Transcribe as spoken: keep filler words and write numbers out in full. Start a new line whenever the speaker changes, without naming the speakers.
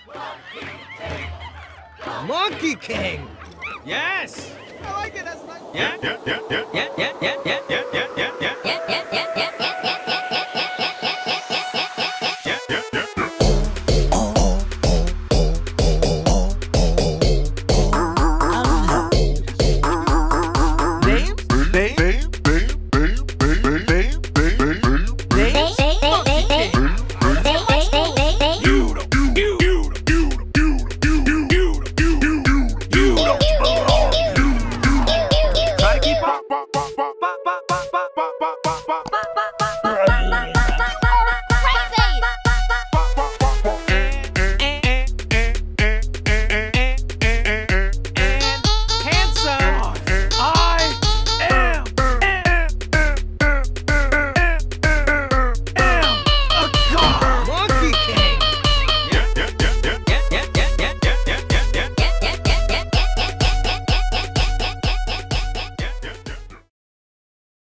Monkey King!
Yes!
I like it, that's nice.
Yeah, yeah, yeah, yeah, yeah, yeah, yeah, yeah, yeah, yeah, yeah, yeah, yeah, yeah, yeah, yeah, yeah, yeah.